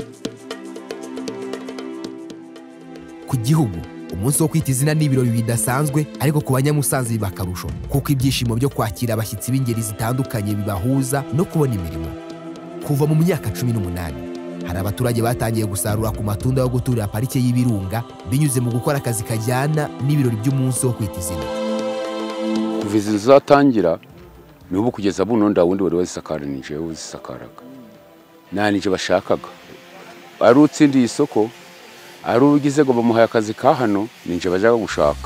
Ku gihugu umunsi wo kwita izina ni ibirori bidasanzwe, ariko ku banyamusanze biba akarusho kuko ibyishimo byo kwakira abashyitsi b'ingeri zitandukanye bibahuza no kubona imirimo. Kuva mu myaka 18 hari abaturage batangiye gusarura ku matunda yo guturira parike y'Ibirunga binyuze mu gukora akazi kajyana n'ibirori by'umunsi wo kwita izina. Kuva izi zatangira n'ubu kugeza buno ndawundi wari wazisakaranije uzisakaraga nanije bashakaga ari utsindiye isoko ari ugize ngo bamuhaye akazi ka hano ninje bajaga gushaka.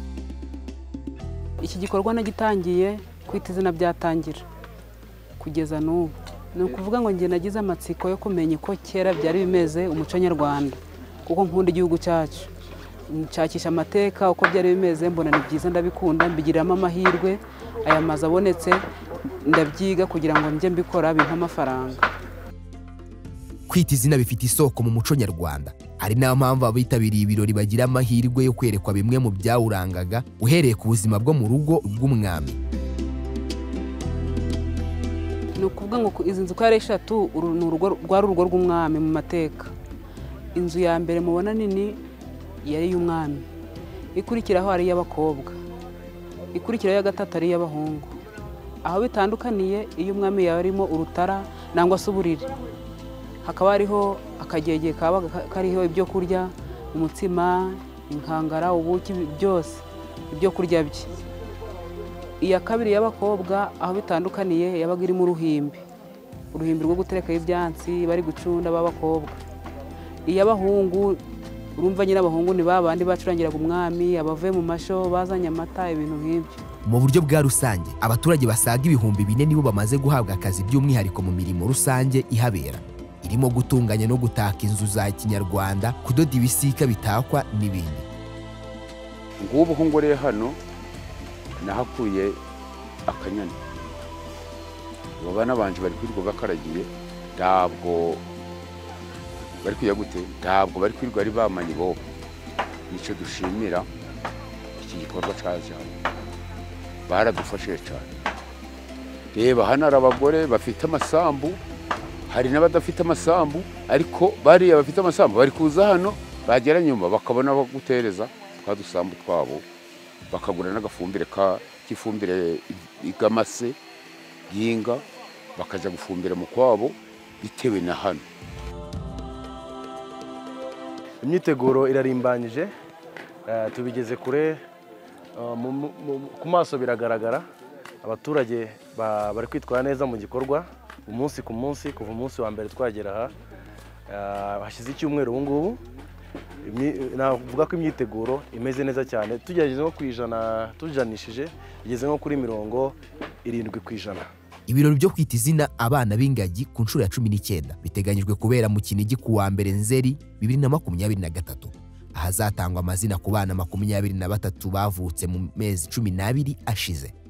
Iki gikorwa nagitangiye kwita izina byatangira kugeza n'ubu, ni ukuvuga ngo nge nagize amatsiko yo kumenya ko kera byari bimeze umuco nyarwanda, kuko nkunda igihugu cyacu, nshakisha amateka uko byari bimeze, mbona ni byiza ndabikunda, mbigiramo amahirwe, aya mazi abonetse ndabyiga kugira ngo njye mbikora bimpa amafaranga. Kwita izina bifite isoko mu muco nyarwanda, ari nayo mpamvu abitabiriye ibirori bagira amahirwe yo kwerekwa bimwe mu byawurangaga uhereye ku buzima bwo mu rugo rw'umwami. Ni ukuvuga ngo izi nzu ko ari eshatu, rwari urugo rw'umwami mu mateka. Inzu ya mbere mubona nini yari iy'umwami, ikurikiraho ari iy'abakobwa, ikurikiraho ya gatatu ari iy'abahungu. Aho bitandukaniye, iyo umwami yarimo urutara nangwa se uburiri, hakaba hariho akagege kaba kariho ibyo kurya, umutsima, inkangara, ubuki, byose ibyo kurya bye. Iya kabiri y'abakobwa aho bitandukaniye yabaga irimo uruhimbi rwo guterekaho ibyansi bari gucunda b'abakobwa. Iy'abahungu urumva nyine abahungu ni babandi bacurangiraga umwami, abavuye mu masho bazanye amata, ibintu nk'ibyo. Mu buryo bwa rusange abaturage basaga 4,000 nibo bamaze guhabwa akazi by'umwihariko mu mirimo rusange ihabera, irimo gutunganya no gutaka inzu za kinyarwanda, kudoda ibisika bitakwa n'ibindi. Ngubu hongoreye hano nahakuye akanyana, abana banje bari kwirirwa bakaragiye, ntabwo bari kujya gute, ntabwo bari kwirirwa ari bamanye bo. Nico dushimira iki gikorwa cyaje, baradufashije cyane. Reba hano ari abagore bafite amasambu, hari n'abadafite amasambu, ariko bari abafite amasambu bari kuza hano, bagera nyuma bakabona bagutereza twadusambu twabo, bakagura n'agafumbire k'ifumbire igamase yinga, bakaja gufumbira mu kwabo bitewe na hano. Imyiteguro irarimbanyije, tubigeze kure, ku maso biragaragara, abaturage bari kwitwara neza mu gikorwa umunsi ku munsi. Kuva umunsi wa mbere twagera aha hashize icyumweru ubu ngubu, navuga ko imyiteguro imeze neza cyane. Tugerageze nko kwijana, tujanishije igeze nko kuri 70%. Ibirori byo kwita izina abana b'ingagi ku nshuro ya 19 biteganyijwe kubera mu Kinigi ku wa mbere Nzeri 2023. Ahazatangwa amazina ku bana 23 bavutse mu mezi 12 ashize.